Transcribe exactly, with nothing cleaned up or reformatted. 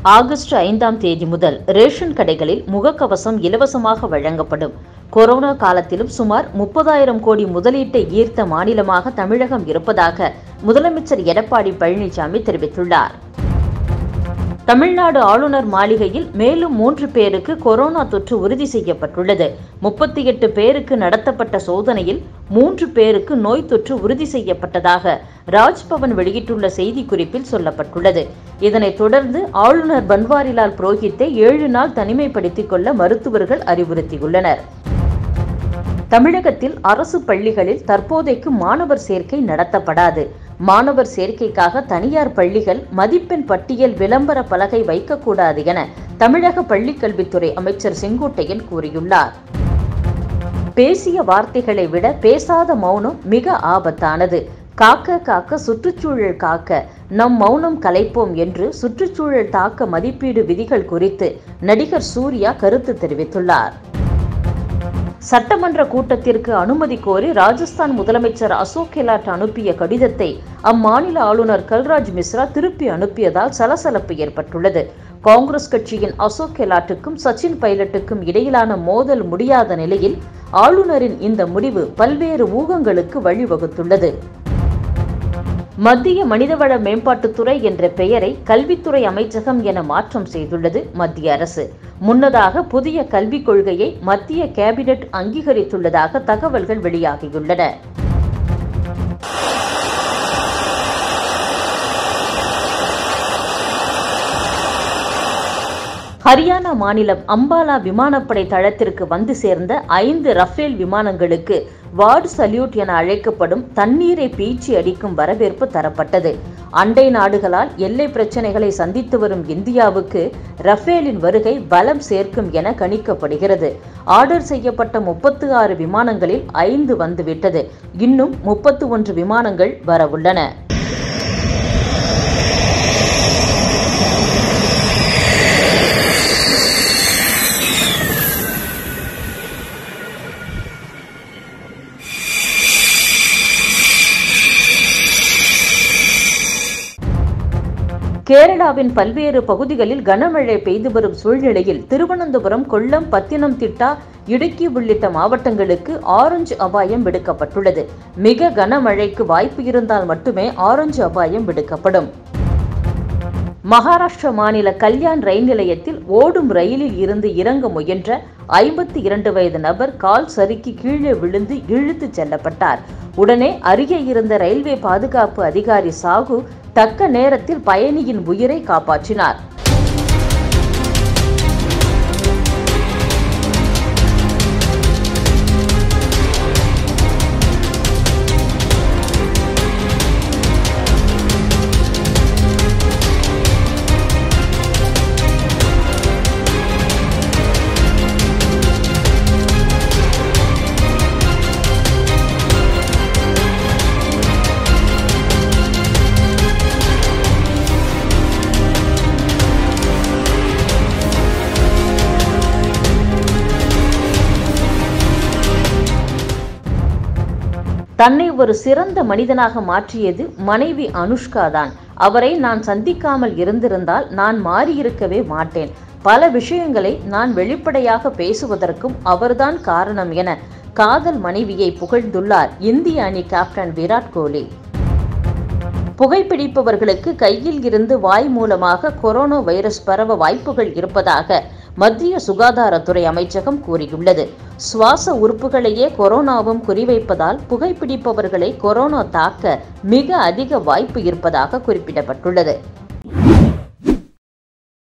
August ஐந்தாம் தேதி முதல் ரேஷன் கடைகளில் முகக்கவசம் இலவசமாக வழங்கப்படும். கொரோனா காலத்திலும் சுமார் முப்பதாயிரம் கோடி முதலீட்டை ஈர்த்த மாநிலமாக தமிழகம் இருப்பதாக முதலமைச்சர் எடப்பாடி பழனிசாமி தெரிவித்துள்ளார். தமிழ்நாடு ஆளுநர் மாளிகையில் மேலும் மூன்று பேருக்கு கொரோனா தொற்று உறுதி செய்யப்பட்டுள்ளது. முப்பத்தி எட்டு பேருக்கு நடத்தப்பட்ட சோதனையில் மூன்று பேருக்கு நோய் தொற்று உறுதி செய்யப்பட்டதாக ராஜ்பவன் வெளியிட்டுள்ள செய்திக்குறிப்பில் சொல்லப்பட்டுள்ளது. இதனைத் தொடர்ந்து ஆளுநர் பன்வாரிலால் புரோஹித்தை ஏழு நாள் தனிமைப்படுத்திக் கொள்ள மருத்துவர்கள் அறிவுறுத்தியுள்ளனர். தமிழகத்தில் அரசு பள்ளிகளில் தற்போதைக்கு மாணவர் சேர்க்கை நடத்தப்படாது. மாணவர் சேர்க்கைக்காக தனியார் பள்ளிகள் மதிப்பெண் பட்டியல் விளம்பர பலகை வைக்கக்கூடாது என தமிழக பள்ளிக்கல்வித்துறை அமைச்சர் செங்கோட்டையன் கூறியுள்ளார். பேசிய வார்த்தைகளை விட பேசாத மௌனம் மிக ஆபத்தானது. காக்க காக்க சுற்றுச்சூழல் காக்க நம் மௌனம் கலைப்போம் என்று சுற்றுச்சூழல் தாக்க மதிப்பீடு விதிகள் குறித்து நடிகர் சூர்யா கருத்து தெரிவித்துள்ளார். சட்டமன்ற கூட்டத்திற்கு அனுமதி கோரி ராஜஸ்தான் முதலமைச்சர் அசோக் கெலாட் அனுப்பிய கடிதத்தை அம்மாநில ஆளுநர் கல்ராஜ் மிஸ்ரா திருப்பி அனுப்பியதால் சலசலப்பு ஏற்பட்டுள்ளது. காங்கிரஸ் கட்சியின் அசோக் கெலாட்டுக்கும் சச்சின் பைலட்டுக்கும் இடையிலான மோதல் முடியாத நிலையில் ஆளுநரின் இந்த முடிவு பல்வேறு ஊகங்களுக்கு வழிவகுத்துள்ளது. மத்திய மனிதவள மேம்பாட்டுத்துறை என்ற பெயரை கல்வித்துறை அமைச்சகம் என மாற்றம் செய்துள்ளது மத்திய அரசு. முன்னதாக புதிய கல்விக் கொள்கையை மத்திய கேபினெட் அங்கீகரித்துள்ளதாக தகவல்கள் வெளியாகியுள்ளன. ஹரியானா மாநிலம் அம்பாலா விமானப்படை தளத்திற்கு வந்து சேர்ந்த ஐந்து ரஃபேல் விமானங்களுக்கு வார்டு சல்யூட் என அழைக்கப்படும் தண்ணீரை பீச்சி அடிக்கும் வரவேற்பு தரப்பட்டது. அண்டை நாடுகளால் எல்லை பிரச்சினைகளை சந்தித்து வரும் இந்தியாவுக்கு ரஃபேலின் வருகை பலம் சேர்க்கும் என கணிக்கப்படுகிறது. ஆர்டர் செய்யப்பட்ட முப்பத்து ஆறு விமானங்களில் ஐந்து வந்துவிட்டது. இன்னும் முப்பத்து ஒன்று விமானங்கள் வரவுள்ளன. கேரளாவின் பல்வேறு பகுதிகளில் கனமழை பெய்து வரும் சூழ்நிலையில் திருவனந்தபுரம், கொல்லம், பத்தினம்திட்டா, இடுக்கி உள்ளிட்ட மாவட்டங்களுக்கு ஆரஞ்சு அபாயம் விடுக்கப்பட்டுள்ளது. மிக கனமழைக்கு வாய்ப்பு இருந்தால் மட்டுமே ஆரஞ்சு அபாயம் விடுக்கப்படும். மகாராஷ்டிரா மாநில கல்யாண் ரயில் நிலையத்தில் ஓடும் ரயிலில் இருந்து இறங்க முயன்ற ஐம்பத்தி இரண்டு வயது நபர் கால் சறுக்கி கீழே விழுந்து இழுத்துச் செல்லப்பட்டார். உடனே அருகே இருந்த ரயில்வே பாதுகாப்பு அதிகாரி சாகு தக்க நேரத்தில் பயணியின் உயிரை காப்பாற்றினார். தன்னை ஒரு சிறந்த மனிதனாக மாற்றியது மனைவி அனுஷ்கா தான். அவரை நான் சந்திக்காமல் இருந்திருந்தால் நான் மாறியிருக்கவே மாட்டேன். பல விஷயங்களை நான் வெளிப்படையாக பேசுவதற்கும் அவர்தான் காரணம் என காதல் மனைவியை புகழ்ந்துள்ளார் இந்திய அணி கேப்டன் விராட் கோலி. புகைப்பிடிப்பவர்களுக்கு கையில் இருந்து வாய் மூலமாக கொரோனா வைரஸ் பரவ வாய்ப்புகள் இருப்பதாக மத்திய சுகாதாரத்துறை அமைச்சகம் கூறியுள்ளது. சுவாச உறுப்புகளையே கொரோனாவும் குறிவைப்பதால் புகைப்பிடிப்பவர்களை கொரோனா தாக்க மிக அதிக வாய்ப்பு இருப்பதாக குறிப்பிடப்பட்டுள்ளது.